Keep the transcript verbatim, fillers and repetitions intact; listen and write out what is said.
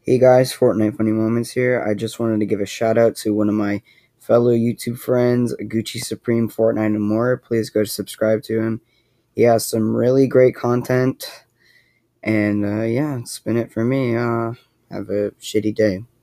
Hey guys, Fortnite Funny Moments here. I just wanted to give a shout out to one of my fellow YouTube friends, Gucci Supreme, Fortnite and more. Please go subscribe to him. He has some really great content. And uh, yeah, it's been it for me. Uh, have a shitty day.